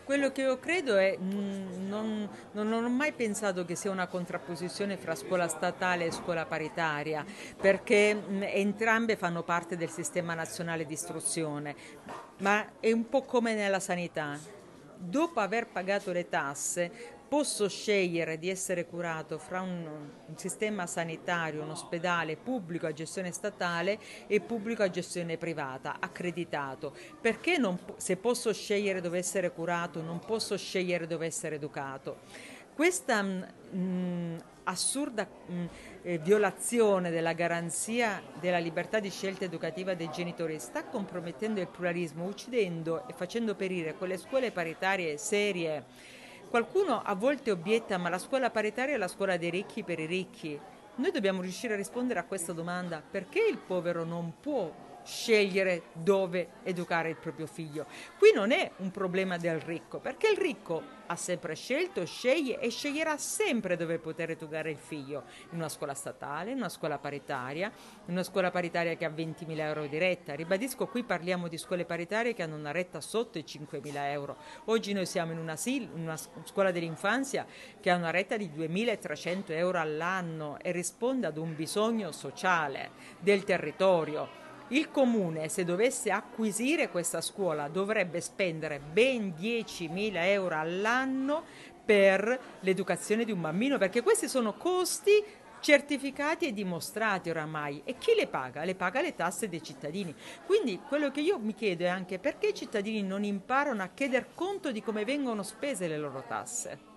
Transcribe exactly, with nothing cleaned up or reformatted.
Quello che io credo è, mm, non, non ho mai pensato che sia una contrapposizione fra scuola statale e scuola paritaria, perché mm, entrambe fanno parte del sistema nazionale di istruzione, ma è un po' come nella sanità. Dopo aver pagato le tasse, posso scegliere di essere curato fra un, un sistema sanitario, un ospedale pubblico a gestione statale e pubblico a gestione privata, accreditato. Perché non, se posso scegliere dove essere curato, non posso scegliere dove essere educato? Questa mh, assurda mh, eh, violazione della garanzia della libertà di scelta educativa dei genitori sta compromettendo il pluralismo, uccidendo e facendo perire quelle scuole paritarie serie. Qualcuno a volte obietta, ma la scuola paritaria è la scuola dei ricchi per i ricchi. Noi dobbiamo riuscire a rispondere a questa domanda: perché il povero non può scegliere dove educare il proprio figlio? Qui non è un problema del ricco, perché il ricco ha sempre scelto, sceglie e sceglierà sempre dove poter educare il figlio: in una scuola statale, in una scuola paritaria, in una scuola paritaria che ha ventimila euro di retta. Ribadisco, qui parliamo di scuole paritarie che hanno una retta sotto i cinquemila euro. Oggi noi siamo in una, sil- in una scuola dell'infanzia che ha una retta di duemilatrecento euro all'anno e risponde ad un bisogno sociale del territorio. Il comune, se dovesse acquisire questa scuola, dovrebbe spendere ben diecimila euro all'anno per l'educazione di un bambino, perché questi sono costi certificati e dimostrati oramai. E chi le paga? Le paga le tasse dei cittadini. Quindi quello che io mi chiedo è anche: perché i cittadini non imparano a chieder conto di come vengono spese le loro tasse?